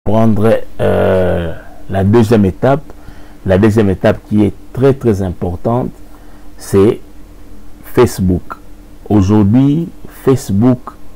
prendre la deuxième étape. La deuxième étape qui est très très importante, c'est Facebook. Aujourd'hui, Facebook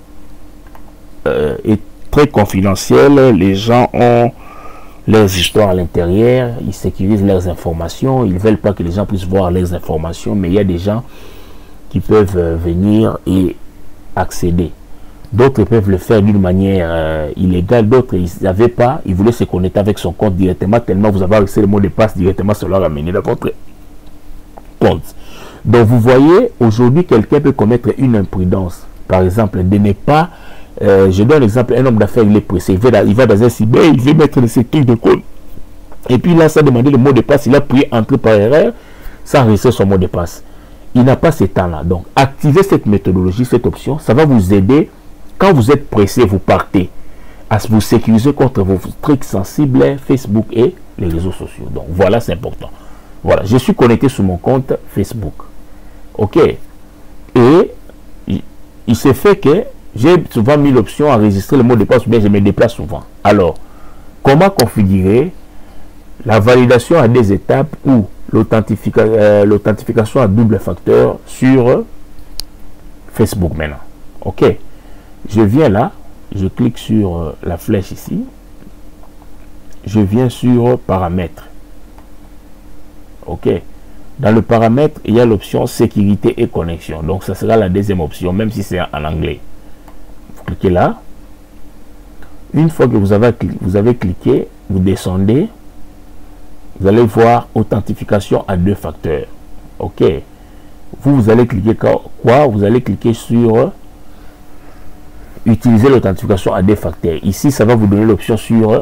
est très confidentiel. Les gens ont leurs histoires à l'intérieur, ils sécurisent leurs informations, ils ne veulent pas que les gens puissent voir leurs informations, mais il y a des gens qui peuvent venir et accéder. D'autres peuvent le faire d'une manière illégale, d'autres ils n'avaient pas, ils voulaient se connecter avec son compte directement, tellement vous avez accès le mot de passe directement, cela leur amener dans votre compte. Donc vous voyez, aujourd'hui quelqu'un peut commettre une imprudence, par exemple de ne pas, je donne l'exemple, un homme d'affaires il est pressé, il va dans un cyber, il veut mettre le trucs de code, et puis là ça demandé le mot de passe, il a appuyé entrer par erreur, sans enregistrer son mot de passe. Il n'a pas ce temps-là, donc activez cette méthodologie, cette option, ça va vous aider. Quand vous êtes pressé, vous partez à vous sécuriser contre vos trucs sensibles, Facebook et les réseaux sociaux. Donc voilà, c'est important. Voilà, je suis connecté sur mon compte Facebook. Ok. Et il se fait que j'ai souvent mis l'option à enregistrer le mot de passe, ou bien je me déplace souvent. Alors, comment configurer la validation à des étapes ou l'authentification à double facteur sur Facebook maintenant? Ok. Je viens là, je clique sur la flèche ici, je viens sur paramètres. Ok. Dans le paramètre, il y a l'option sécurité et connexion. Donc ça sera la deuxième option, même si c'est en anglais. Vous cliquez là. Une fois que vous avez cliqué, vous descendez, vous allez voir authentification à deux facteurs. Ok. Vous allez cliquer quoi? Vous allez cliquer sur utiliser l'authentification à deux facteurs. Ici, ça va vous donner l'option sur...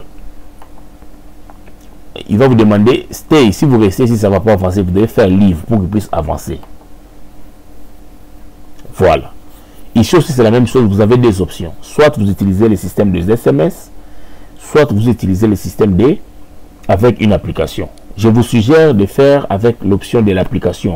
Il va vous demander stay. Si vous restez, si ça ne va pas avancer, vous devez faire leave pour qu'il puisse avancer. Voilà. Ici aussi, c'est la même chose. Vous avez deux options. Soit vous utilisez le système des SMS, soit vous utilisez le système D avec une application. Je vous suggère de faire avec l'option de l'application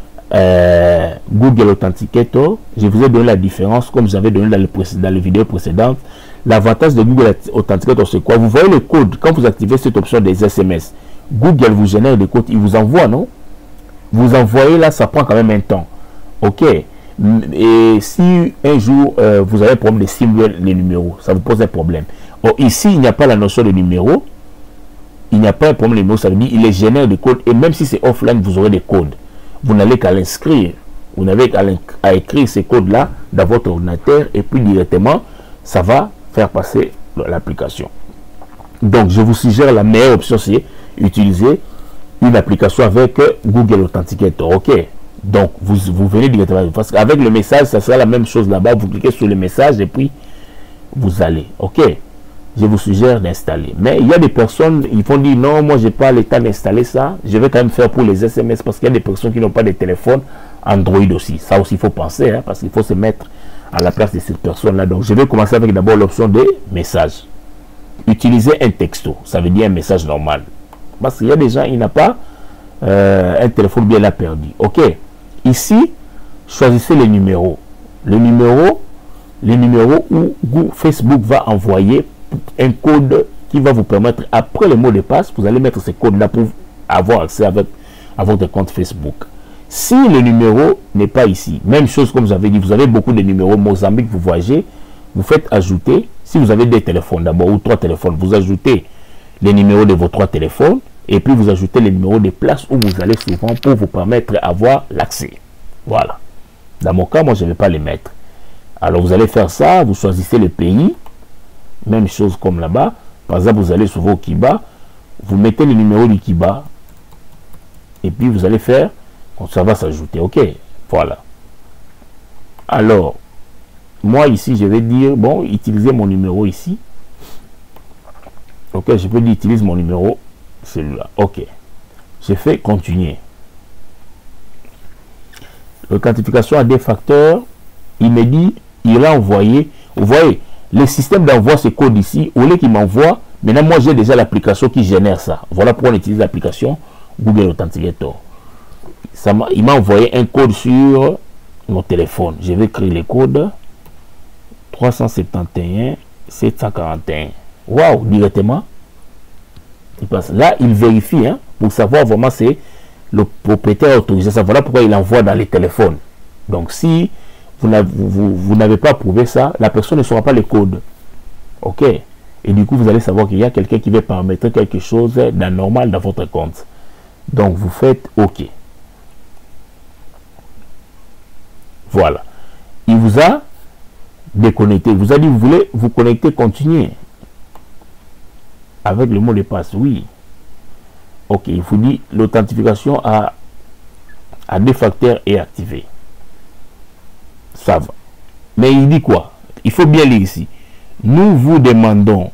Google Authenticator. Je vous ai donné la différence comme j'avais donné dans les vidéos précédentes. L'avantage de Google Authenticator, c'est quoi? Vous voyez le code. Quand vous activez cette option des SMS, Google vous génère des codes, il vous envoie, non? Vous envoyez là, ça prend quand même un temps. Ok. Et si un jour vous avez un problème de simuler les numéros, ça vous pose un problème. Or, ici, il n'y a pas la notion de numéro. Il n'y a pas un problème de numéro, ça veut dire il est génère des codes. Et même si c'est offline, vous aurez des codes. Vous n'allez qu'à l'inscrire. Vous n'avez qu'à écrire ces codes-là dans votre ordinateur et puis directement, ça va faire passer l'application. Donc, je vous suggère la meilleure option, c'est utiliser une application avec Google Authenticator. Ok. Donc, vous venez directement. Parce qu'avec le message, ça sera la même chose là-bas. Vous cliquez sur le message et puis vous allez. Ok. Je vous suggère d'installer. Mais il y a des personnes, ils vont dire non, moi, je n'ai pas le temps d'installer ça. Je vais quand même faire pour les SMS parce qu'il y a des personnes qui n'ont pas de téléphone Android aussi. Ça aussi, il faut penser, hein, parce qu'il faut se mettre à la place de cette personne-là. Donc, je vais commencer avec d'abord l'option des messages. Utiliser un texto, ça veut dire un message normal. Parce qu'il y a des gens, ils n'ont pas un téléphone bien là perdu. Ok. Ici, choisissez les numéros. Les numéros où Facebook va envoyer un code qui va vous permettre, après le mot de passe, vous allez mettre ce code-là pour avoir accès à votre compte Facebook. Si le numéro n'est pas ici, même chose comme j'avais dit, vous avez beaucoup de numéros, Mozambique, vous voyagez, vous faites ajouter, si vous avez des téléphones d'abord, ou 3 téléphones, vous ajoutez les numéros de vos 3 téléphones, et puis vous ajoutez les numéros des places où vous allez souvent pour vous permettre d'avoir l'accès. Voilà. Dans mon cas, moi, je ne vais pas les mettre. Alors, vous allez faire ça, vous choisissez le pays, même chose comme là-bas. Par exemple, vous allez sur vos Kiba, vous mettez le numéro du Kiba, et puis vous allez faire, ça va s'ajouter. Ok, voilà. Alors, moi ici, je vais dire, bon, utilisez mon numéro ici. Ok, je peux dire, utilise mon numéro, celui-là. Ok, je fais continuer. L'authentification à deux facteurs, il me dit, il a envoyé, vous voyez, le système d'envoi ce code ici, au lieu qu'il m'envoie, maintenant moi j'ai déjà l'application qui génère ça. Voilà pourquoi on utilise l'application Google Authenticator. Il m'a envoyé un code sur mon téléphone. Je vais créer le code 371 741. Waouh, directement. Il passe. Là, il vérifie, hein, pour savoir vraiment c'est le propriétaire autorisé. Ça, voilà pourquoi il envoie dans les téléphones. Donc, si vous n'avez pas prouvé ça, la personne ne saura pas le code. OK. Et du coup, vous allez savoir qu'il y a quelqu'un qui veut paramétrer quelque chose d'anormal dans votre compte. Donc, vous faites OK. Voilà. Il vous a déconnecté. Il vous a dit, vous voulez vous connecter, continuer. Avec le mot de passe, oui. OK, il vous dit, l'authentification à 2 facteurs est activée. Ça va. Mais il dit quoi? Il faut bien lire ici. Nous vous demanderons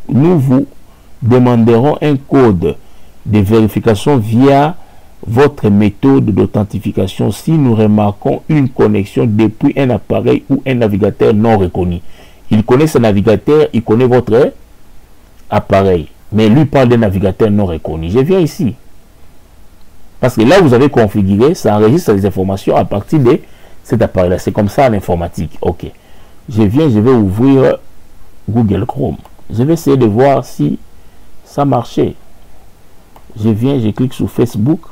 un code de vérification via votre méthode d'authentification si nous remarquons une connexion depuis un appareil ou un navigateur non reconnu. Il connaît ce navigateur, il connaît votre appareil, mais lui parle d'un navigateur non reconnu. Je viens ici. Parce que là, vous avez configuré, ça enregistre les informations à partir de cet appareil-là. C'est comme ça en informatique. OK. Je viens, je vais ouvrir Google Chrome. Je vais essayer de voir si ça marchait. Je viens, je clique sur Facebook.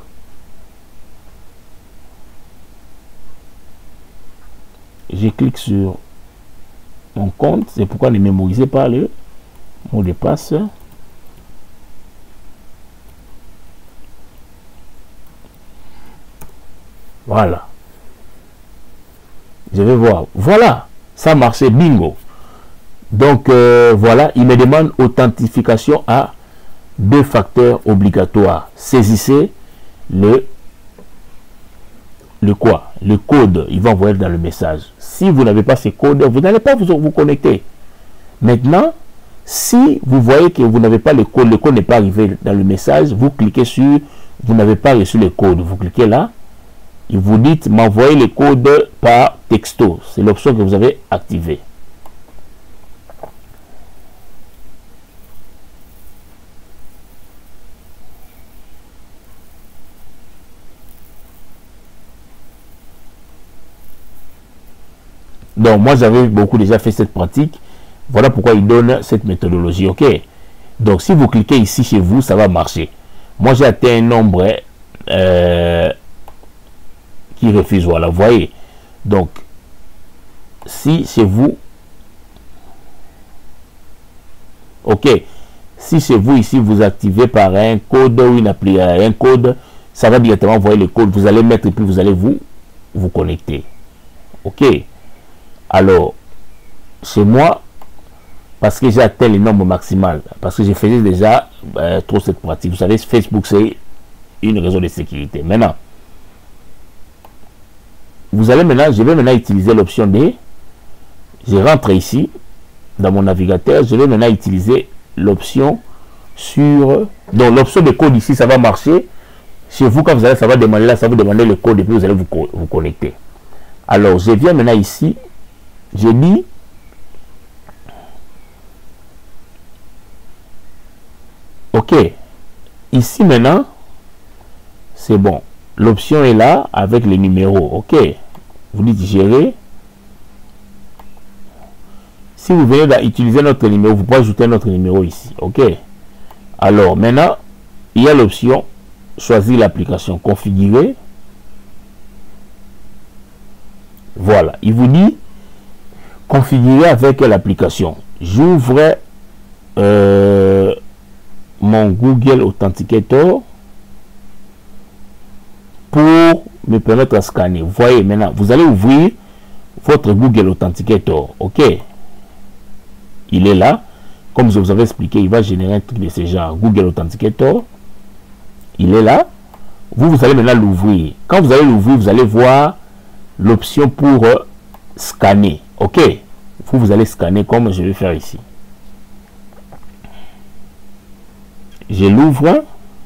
Je clique sur mon compte. C'est pourquoi ne mémorisez pas le mot de passe. Voilà. Je vais voir. Voilà. Ça marchait. Bingo. Donc, voilà. Il me demande authentification à 2 facteurs obligatoires. Saisissez le quoi? Le code. Il va envoyer dans le message. Si vous n'avez pas ce code, vous n'allez pas vous connecter. Maintenant, si vous voyez que vous n'avez pas le code n'est pas arrivé dans le message, vous cliquez sur vous n'avez pas reçu le code. Vous cliquez là. Et vous dites m'envoyer le code par texto. C'est l'option que vous avez activée. Donc, moi, j'avais beaucoup déjà fait cette pratique. Voilà pourquoi il donne cette méthodologie. OK. Donc, si vous cliquez ici chez vous, ça va marcher. Moi, j'ai atteint un nombre qui refuse. Voilà, vous voyez. Donc, si chez vous... OK. Si chez vous, ici, vous activez par un code ou une appli, un code, ça va directement envoyer le code. Vous allez mettre et puis vous allez vous connecter. OK. Alors, chez moi, parce que j'ai atteint le nombre maximal, parce que je faisais déjà trop cette pratique. Vous savez, Facebook, c'est une raison de sécurité. Maintenant, je vais maintenant utiliser l'option D. Je rentre ici, dans mon navigateur. Je vais maintenant utiliser l'option sur... Donc, l'option de code ici, ça va marcher. Chez vous, quand vous allez, ça va demander là, ça va vous demander le code et puis vous allez vous connecter. Alors, je viens maintenant ici. Je dis OK. Ici maintenant, c'est bon. L'option est là avec les numéros. OK. Vous dites gérer. Si vous venez d'utiliser notre numéro, vous pouvez ajouter notre numéro ici. OK. Alors maintenant, il y a l'option choisir l'application, configurer. Voilà. Il vous dit configurer avec l'application. J'ouvre mon Google Authenticator pour me permettre de scanner. Vous voyez maintenant, vous allez ouvrir votre Google Authenticator. OK. Il est là. Comme je vous avais expliqué, il va générer un truc de ce genre. Google Authenticator. Il est là. Vous allez maintenant l'ouvrir. Quand vous allez l'ouvrir, vous allez voir l'option pour scanner. OK. Vous allez scanner comme je vais faire ici. Je l'ouvre.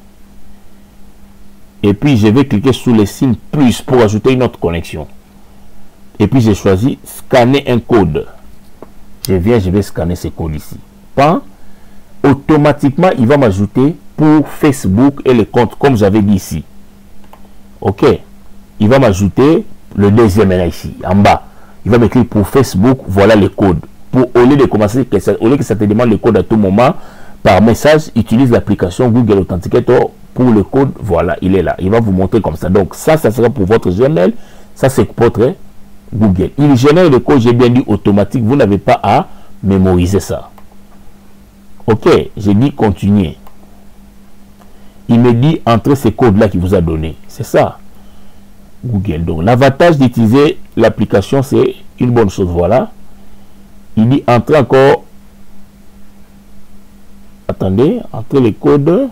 Et puis je vais cliquer sur le signe plus pour ajouter une autre connexion. Et puis j'ai choisi scanner un code. Je vais scanner ce code ici. Automatiquement, il va m'ajouter pour Facebook et le compte, comme j'avais dit ici. OK. Il va m'ajouter le deuxième là ici, en bas. Il va m'écrire pour Facebook, voilà le code. pour, au lieu que ça te demande le code à tout moment, par message, utilise l'application Google Authenticator pour le code. Voilà, il est là. Il va vous montrer comme ça. Donc, ça sera pour votre Gmail. Ça, c'est pour votre Google. Il génère le code, j'ai bien dit, automatique. Vous n'avez pas à mémoriser ça. OK, j'ai dit continuer. Il me dit entre ces codes-là qu'il vous a donné. C'est ça. Google. Donc, l'avantage d'utiliser l'application, c'est une bonne chose. Voilà. Il dit entrer encore. Attendez, entrer les codes.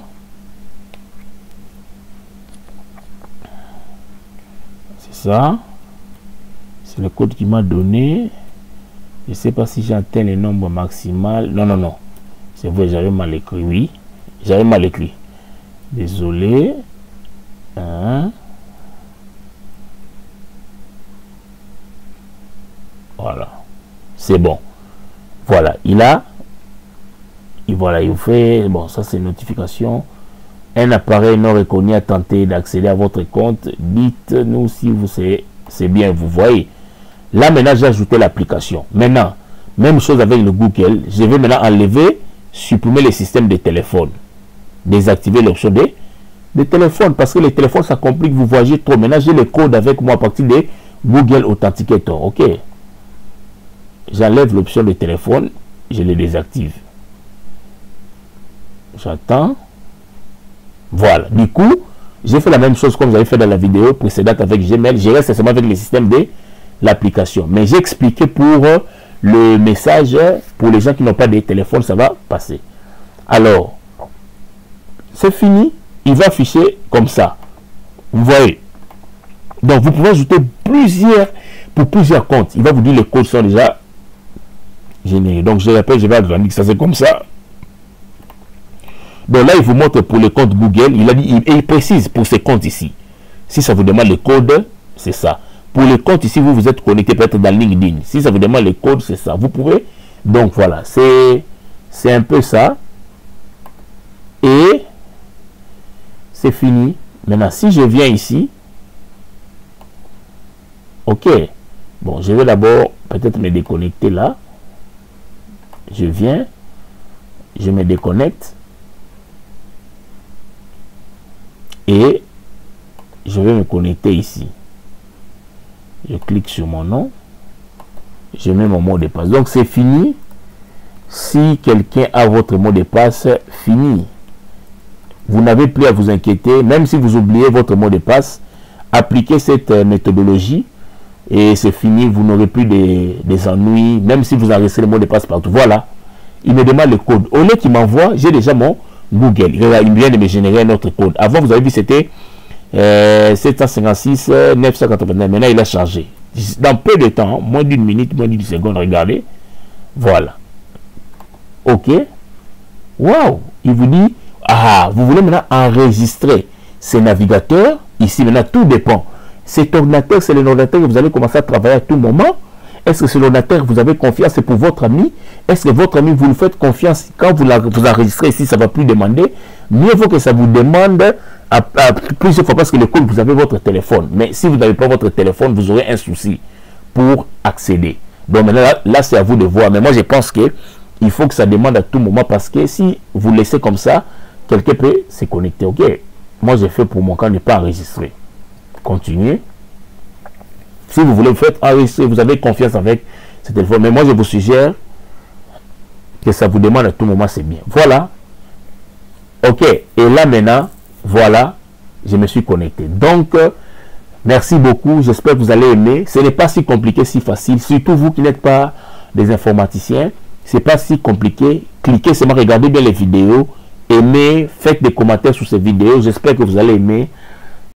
C'est ça. C'est le code qu'il m'a donné. Je ne sais pas si j'atteins le nombre maximal. Non, non, non. C'est vrai, j'avais mal écrit. Oui, j'avais mal écrit. Désolé. Hein? Voilà. C'est bon. Voilà. Voilà, il vous fait. Bon, ça c'est notification. Un appareil non reconnu a tenté d'accéder à votre compte. Dites-nous si vous c'est bien. Vous voyez. Là, maintenant, j'ai ajouté l'application. Maintenant, même chose avec le Google. Je vais maintenant enlever, supprimer les systèmes de téléphone. Désactiver l'option des téléphones. Parce que les téléphones, ça complique. Vous voyez trop. Maintenant, j'ai le code avec moi à partir de Google Authenticator. OK. J'enlève l'option de téléphone. Je le désactive. J'attends. Voilà. Du coup, j'ai fait la même chose comme j'avais fait dans la vidéo précédente avec Gmail. Je reste seulement avec le système de l'application. Mais j'ai expliqué pour le message, pour les gens qui n'ont pas de téléphone, ça va passer. Alors, c'est fini. Il va afficher comme ça. Vous voyez. Donc, vous pouvez ajouter pour plusieurs comptes. Il va vous dire les codes sont déjà générés. Donc, je répète, je vais agrandir ça, c'est comme ça. Donc là, il vous montre pour le compte Google. Il a dit, il précise pour ces comptes ici. Si ça vous demande le code, c'est ça. Pour le compte ici, vous êtes connecté peut-être dans LinkedIn. Si ça vous demande le code, c'est ça. Vous pouvez. Donc voilà, c'est un peu ça. Et c'est fini. Maintenant, si je viens ici, OK. Bon, je vais d'abord peut-être me déconnecter là. Je viens. Je me déconnecte. Et je vais me connecter ici. Je clique sur mon nom. Je mets mon mot de passe. Donc c'est fini. Si quelqu'un a votre mot de passe, fini. Vous n'avez plus à vous inquiéter. Même si vous oubliez votre mot de passe, appliquez cette méthodologie et c'est fini. Vous n'aurez plus des ennuis. Même si vous enregistrez le mot de passe partout. Voilà. Il me demande le code. Au lieu qu'il m'envoie, j'ai déjà mon Google. Il vient de me générer un autre code. Avant, vous avez vu, c'était 756 989. Maintenant, il a changé. Dans peu de temps, moins d'une minute, moins d'une seconde, regardez. Voilà. OK. Waouh. Il vous dit, ah, vous voulez maintenant enregistrer ces navigateurs. Ici, maintenant, tout dépend. Cet ordinateur, c'est l'ordinateur que vous allez commencer à travailler à tout moment. Est-ce que c'est l'ordinateur que vous avez confiance, c'est pour votre ami? Est-ce que votre ami, vous lui faites confiance? Quand vous enregistrez ici, ça ne va plus demander. Mieux vaut que ça vous demande à plusieurs fois parce que le code, vous avez votre téléphone. Mais si vous n'avez pas votre téléphone, vous aurez un souci pour accéder. Donc maintenant, là c'est à vous de voir. Mais moi, je pense qu'il faut que ça demande à tout moment parce que si vous laissez comme ça, quelqu'un peut se connecter. OK. Moi, j'ai fait pour mon cas ne pas enregistrer. Continuez. Si vous voulez, vous faites enregistrer, vous avez confiance avec ce téléphone. Mais moi, je vous suggère que ça vous demande à tout moment, c'est bien. Voilà. OK. Et là, maintenant, voilà, je me suis connecté. Donc, merci beaucoup. J'espère que vous allez aimer. Ce n'est pas si compliqué, si facile. Surtout vous qui n'êtes pas des informaticiens. Ce n'est pas si compliqué. Cliquez seulement, regardez bien les vidéos. Aimez, faites des commentaires sur ces vidéos. J'espère que vous allez aimer.